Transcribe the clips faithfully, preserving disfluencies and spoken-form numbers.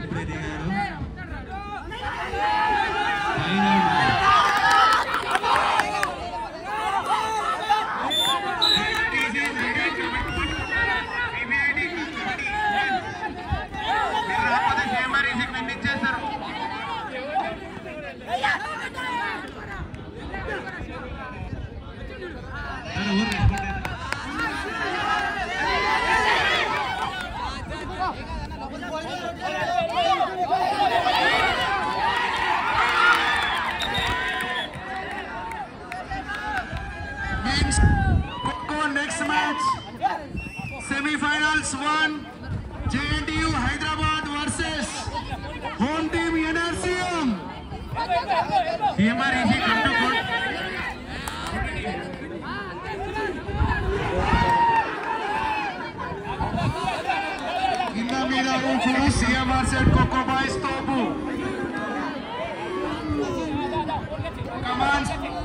ఇప్పుడే దిగారు. Next match, semi-finals one, J N T U Hyderabad versus home team N R C M. C M R easy come to court. In the middle of C M R said Coco Boys Topu. Come on.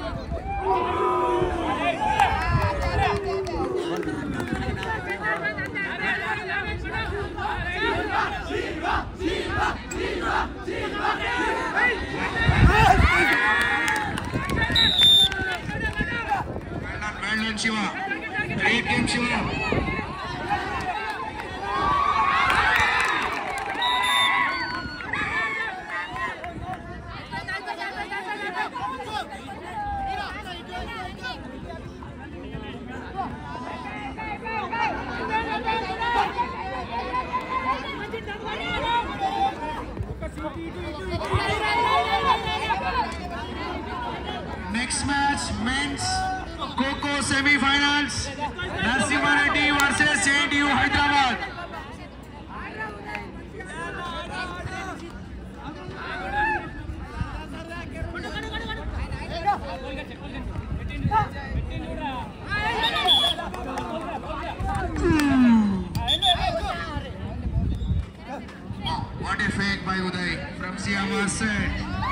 Well done, Shiva. Great game, Shiva. Next match, men's Coco semi-finals, Narasimha Reddy versus J N T U Hyderabad. What a fake by Uday from C M R set.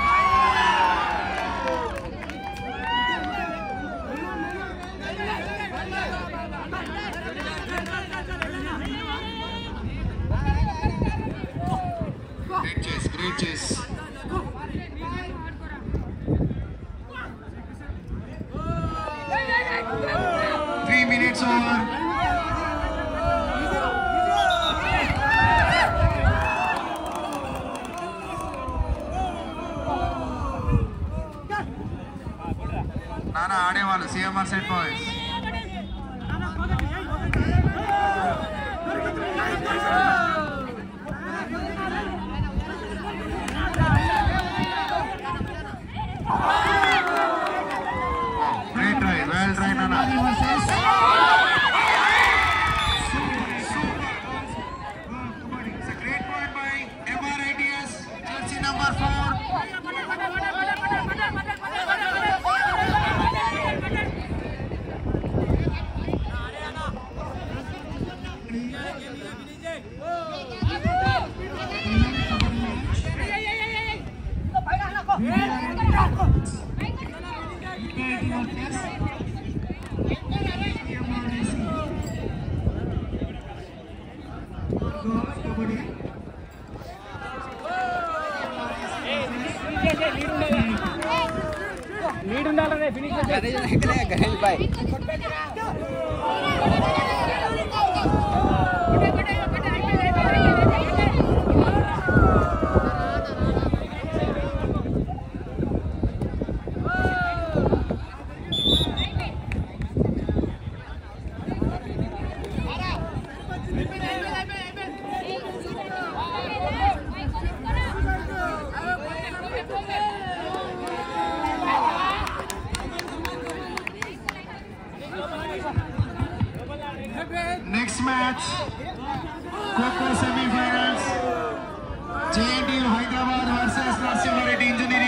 Great chase, great chase. Three minutes over. Nana ఆడేవాళ్ళు C M R set boys. Great try, well try, Nana. It's a great point by M R I T S, jersey number four. Lead ఉండాలనే finish చేయాలి గణేష్ భాయ్. Next match, Coco semi-finals, J N T U Hyderabad versus Narasimha Reddy Engineering.